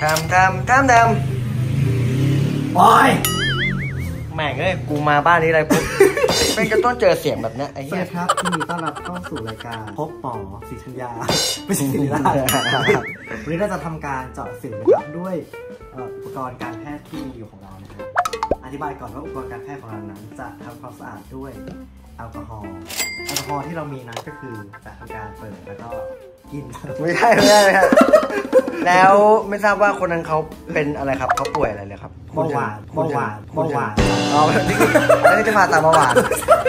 โอ้ยแม่งเอ้ยกูมาบ้านนี้อะไรปุ๊บเป็นจะต้องเจอเสียงแบบนี้ไอ้เหี้ยสวัสดีครับยินดีต้อนรับเข้าสู่รายการพบหมอศิชัญญาไม่ใช่ศิริราชวันนี้เราจะทำการเจาะสิวนะครับด้วยอุปกรณ์การแพทย์ที่มีอยู่ของเรานะครับอธิบายก่อนว่าอุปกรณ์การแพทย์ของเรานั้นจะทำความสะอาดด้วยแอลกอฮอล์ที่เรามีนั้นก็คือจะทำการเปิดแล้วก็กินไม่ใช่ครับแล้วไม่ทราบว่าคนนั้นเขาเป็นอะไรครับเขาป่วยอะไรเลยครับเบาหวานอ๋อนี่จะมาตามเบาหวาน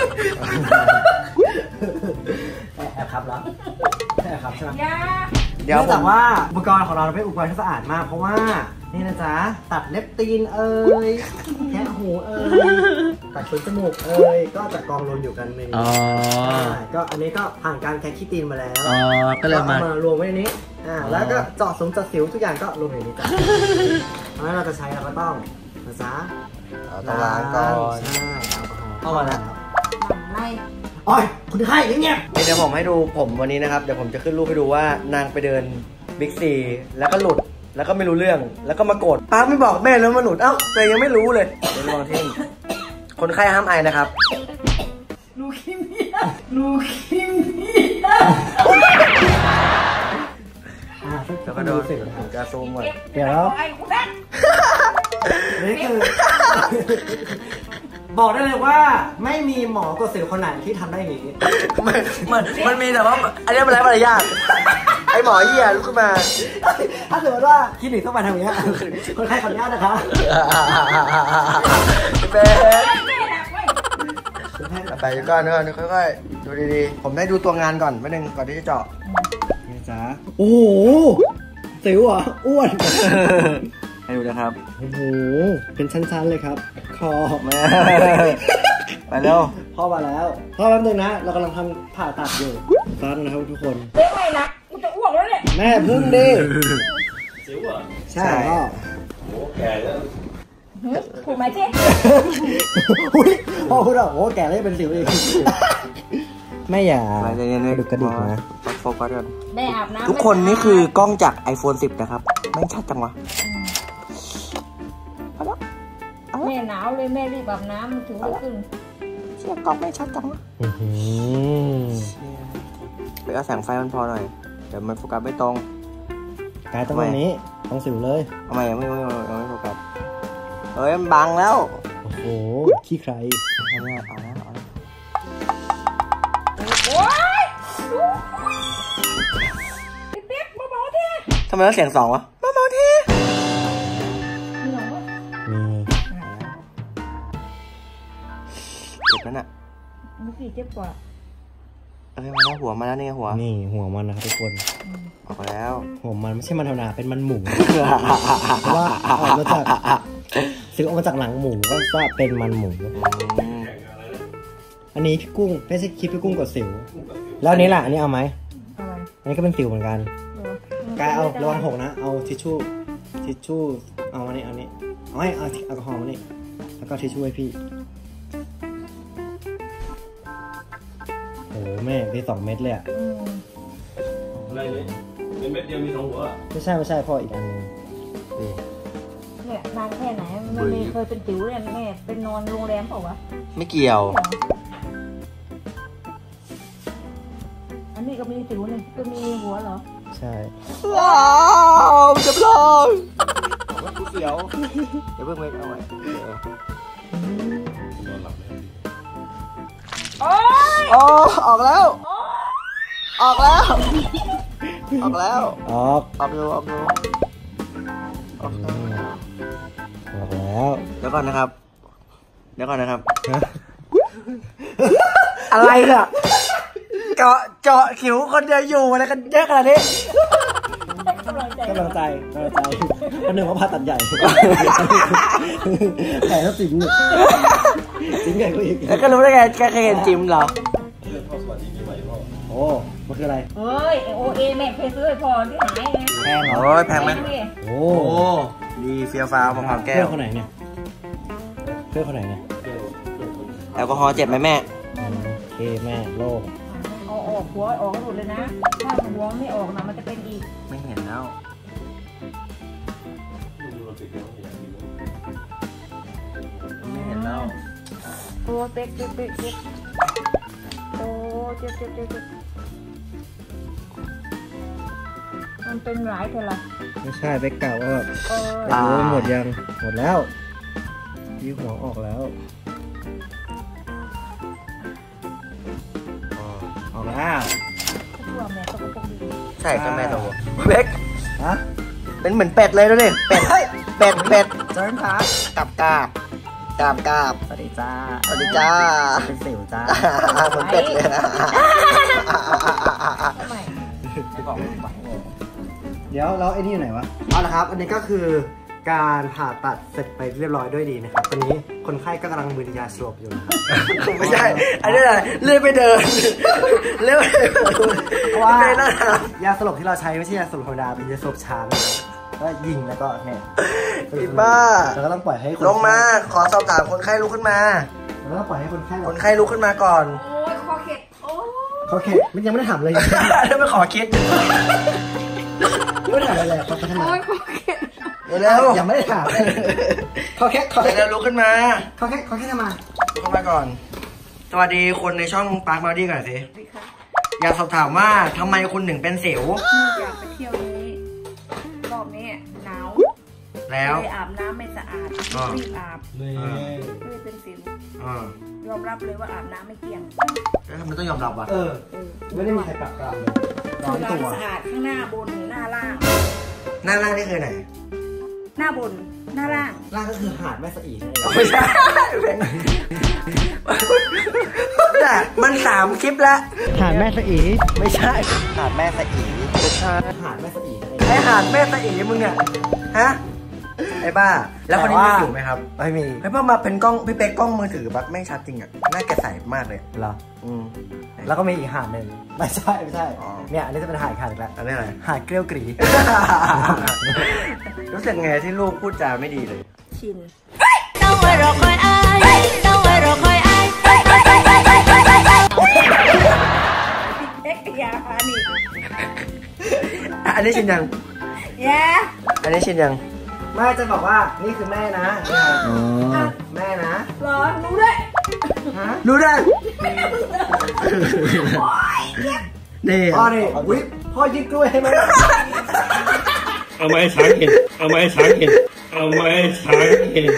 แอบครับแล้วแอบครับใช่ไหมเดี๋ยวแต่ว่าอุปกรณ์ของเราเป็นอุปกรณ์ที่สะอาดมากเพราะว่านี่นะจ๊ะตัดเล็บตีนแคะหูตัดขนจมูกก็จะกองรวมอยู่กันในนี้ก็อันนี้ก็ผ่านการแคะขี้ตีนมาแล้วก็เลยมารวมไว้ในนี้แล้วก็เจาะสิวทุกอย่างก็รวมอยู่ในนี้จ้ะเพราะฉะนั้นเราจะใช้เราก็ต้องนะจ๊ะล้างก่อนใช่แอลกอฮอล์เข้ามาแล้วไม่โอ้ยคุณไข้เงียบเดี๋ยวผมให้ดูผมวันนี้นะครับเดี๋ยวผมจะขึ้นรูปให้ดูว่านางไปเดินบิ๊กซีแล้วก็หลุดแล้วก็ไม่รู้เรื่องแล้วก็มาโกรธป้าไม่บอกแม่แล้วมาหลุดเอ้าแต่ยังไม่รู้เลยเดี๋ยวลองทิ้งคนไข้ห้ามไอนะครับลูคิเมียแล้วก็โดนกระซูมก่อนเดี๋ยวนี่คือบอกได้เลยว่าไม่มีหมอกดสิวคนไหนที่ทำได้อย่างนี้มันมีแต่ว่าอันนี้มันไร้มารยาทไอหมอเหี้ยลุกขึ้นมาถ้าสมมติว่าคลินิกต้องมาทำอย่างนี้คนไข้ขออนุญาตนะคะเป็นไปก่อนค่อยๆดูดีๆผมได้ดูตัวงานก่อนไม่นึงก่อนที่จะเจาะนี่จ้าโอ้โหสิวอ่ะอ้วนให้ดูนะครับโอ้โหเป็นชั้นๆเลยครับคอแม่ไปเร็วพ่อมาแล้วพ่อแป๊บนึงนะเรากำลังทำผ่าตัดอยู่ตอนนะครับทุกคนไม่นะกูจะอ้วกแล้วเนี่ยแม่พึ่งดิสิวอ่ะใช่พ่อโอ้แก่แล้วถูกไหมเจ๊พ่อพูดว่าโอ้แก่แล้วเป็นสิวอีกไม่อย่าดูกระดิกนะโฟกัสกันแม่อาบน้ำทุกคนนี่คือกล้องจาก iPhone 10นะครับไม่ชัดจังวะแม่หนาวเลยแม่รีบอาบน้ำถึงจะขึ้นเชี่ยกล้องไม่ชัดจังวะไปเอาแสงไฟมันพอหน่อยเดี๋ยวมันโฟกัสไม่ตรงกายตรงนี้ตรงสิวเลยทำไมยังไม่โฟกัสมันบังแล้วโอ้โหขี้ใครเอาแล้วโอ๊ยเปี๊ยกเบาๆทีทำไมต้องเสียง2วะเบาๆทีเจ็บนั่นน่ะเมื่อกี้เจ็บกว่ามาแล้วหัวมาแล้วนี่หัวมันนะครับทุกคนออกแล้วหัวมันไม่ใช่มันธรรมดาเป็นมันหมูเพราะว่าออกมาจากซื้อออกมาจากหลังหมูก็ว่าเป็นมันหมูอันนี้พี่กุ้งไม่ใช่คลิปพี่กุ้งกดสิวแล้วอันนี้ล่ะอันนี้เอาไหมอันนี้ก็เป็นสิวเหมือนกันกายเอาระวังหกนะเอาทิชชู่เอาอันนี้เอาแอลกอฮอล์มานี่แล้วก็ทิชชู่ให้พี่โอ้แม่ได้2 เม็ดเลยอะไรเนี่ยเป็นเม็ดเดียวมี2 หัวไม่ใช่พ่ออีกอันนึงเนี่ยนานแค่ไหนมันมีเคยเป็นติ๋วเลยแม่เป็นนอนโรงแรมเปล่าวะไม่เกี่ยวอันนี้ก็มีติ๋วนี่ก็มีหัวเหรอใช่จะลองกูเสียวเดี๋ยวเพิ่งเม็ดเอาไว้โอ้ยออกแล้วออกแล้วออกแล้วเดี๋ยวก่อนนะครับอะไรเนี่ยเจาะขิวคนเดียวอยู่อะไรกันเยอะขนาดนี้กำลังใจคนหนึ่งเขาผ่าตัดใหญ่แผลแล้วสิงใหญ่กว่าอีกแล้วก็รู้ได้ไงแค่เห็นจิ้มเหรอโอ้มันคืออะไรเฮ้ยOAแม่เคยซื้อให้พอที่หายไงแพงเหรอแพงไหมโอ้ดีเฟี้ยวฟ้าวมะพร้าวแก้วเพื่อนคนไหนเนี่ยแอลกอฮอล์เจ็บไหมแม่โอเคแม่โล่งเอาออกหัวออกหมดเลยนะถ้าหัวไม่ออกนะมันจะเป็นอีกไม่เห็นแล้วเป๊กโอ้เจ็บมันเป็นหลายเท่าไหร่ไม่ใช่เป๊กเก่าว่าแบบเออหมดยังหมดแล้วยิ้วหัวออกแล้วออกแล้วทั่วแม่ตกปกดีใช่ครับแม่โตเป๊กฮะเป็นเหมือนเป็ดเลยดูดิเป็ดเป็ดเจริญครับกับกาบสวัสดีจ้าสวัสดีจ้าเป็นสิวจ้าเหมือนเป็ดเลยนะทำไมเดี๋ยวแล้วไอ้นี่อยู่ไหนวะเอาละครับ อันนี้ก็คือการผ่าตัดเสร็จไปเรียบร้อยด้วยดีนะครับตอนนี้คนไข้ก็กำลังมึนยาสลบอยู่นะครับไม่ใช่อันนี้อะไรเลื่อยไปเดินเลื่อยไปเดินเพราะว่าไม่น่าทยาสลบที่เราใช้ไม่ใช่ยาสลบธรรมดาเป็นยาสลบช้างก็ยิงแล้วก็เนี่ยำอีบ้าแล้วก็ต้องปล่อยให้คนลงมาขอสอบถามคนไข้ลุกขึ้นมาแล้วก็ปล่อยให้คนไข้คนไข้ลุกขึ้นมาก่อนโอ้ยคอเข็ดโอ้ยเขาแค่มันยังไม่ได้ถามเลยแล้วไม่ขอคิดไม่ได้ถามอะไรเลยเขาแค่ทำไมโอ้ยคอเข็ดเร็วยังไม่ได้ถามเลยเขาแค่เร็วลุกขึ้นมาเขาแค่ทำไมลุกขึ้นมาก่อนสวัสดีคนในช่องปาร์คมาดี้ก่อนสิดีค่ะอยากสอบถามว่าทำไมคุณถึงเป็นสิวอยากไปเที่ยวนี้รอบนี้หนาวแล้วเลยอาบน้ำไม่สะอาดอ๋อรีบอาบนี่เลยเป็นสิวอ่ายอมรับเลยว่าอาบน้ำไม่เกลี่ยงแล้วทำไมต้องยอมรับวะเออไม่ได้มีใครปรับปรามเลยร้อนล้าตังวสะอาดข้างหน้าบนหน้าล่างหน้าล่างนี่คือไหนหน้าบนหน้าล่างล่างก็คือหาดแม่สะอีนั่นเองไม่ใช่แต่มัน3 คลิปแล้วหาดแม่สะอีไม่ใช่หาดแม่สะอีไม่ใช่หาดแม่สะอีนั่นเองไอหาดแม่สะอีมึงเนี่ยฮะไอ้บ้า แล้วคนนี้มีสิวไหมครับไม่มีไอ้พ่อมาเป็นกล้องพี่เป๊กกล้องมือถือแบบแม่งชัดจริงอ่ะหน้าแกใสมากเลยเหรออืมแล้วก็มีอีกหาดหนึ่งไม่ใช่อ๋อเนี่ยอันนี้จะเป็นหาดอีกหาดอีกแล้วอันนี้อะไรหาดเกลียวกรีรู้สึกไงที่ลูกพูดจาไม่ดีเลยชินต้องไว้รอคอยอายต้องไว้รอคอยอายเอ็กยาพานี่อันนี้ชินยังยาอันนี้ชินยังแม่จะบอกว่านี่คือแม่นะแม่นะเหรอรู้ด้วยฮะรู้ได้นี่พ่อนี่วิปพ่อยิงกล้วยให้แม่เอามาให้ช้างกินเอามาให้ช้างกินเอามาให้ช้างกิน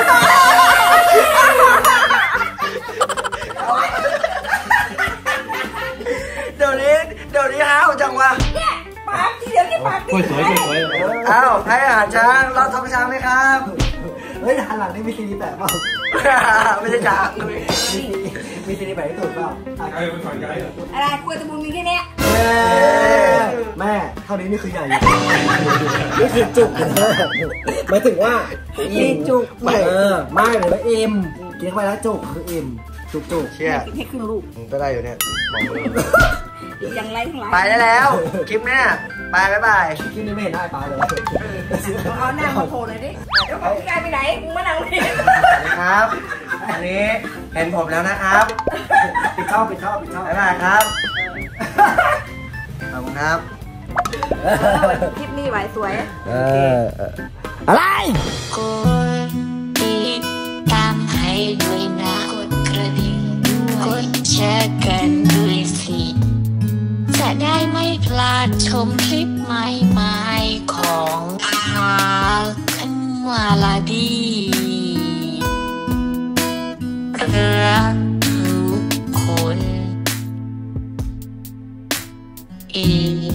เดี๋ยวนี้ห้าวจังวะปากที่เดี๋ยวนี้ปากสวยที่สวยสวยอ้าวให้อาหารช้างเราท้องช้างไหมครับเฮ้ยหันหลังนี่มีซีดีแปะเปล่าไม่ใช่ช้างมีซีดีแปะที่ถูกเปล่าไอ้เป็นฝ่ายไกด์เหรออะไรกล้วยตะบุญมีแค่เนี้ยแม่เท่านี้นี่คือใหญ่นี่คือจุกหมายถึงว่าอิ่มจุกไม่ไม่หรือว่าอิ่มกินเข้าไปแล้วจุกคืออิ่มจุกเชี่ยกินให้ครึ่งลูกมึงก็ได้อยู่เนี่ยมองมืออย่างไรทั้งหลายไปได้แล้ว คลิปเนี้ยไปบ๊ายบายคลิปนี้ไม่เห็นหน้าปลาเลยเอาหน้ามาโผล่หน่อยดิเดี๋ยวพี่กายไปไหนมึงมานั่งนี่สวัสดีครับวันนี้เห็นผมแล้วนะครับปิดช่องบ๊ายบายครับ ขอบคุณครับคลิปนี้ไหวสวยอะไรกดติดตามให้ด้วยนะกดกระดิ่งด้วยกดแชร์กันด้วยสิจะได้ไม่พลาดชมคลิปใหม่ๆของพาคันวาลาดีรักทุกคนอี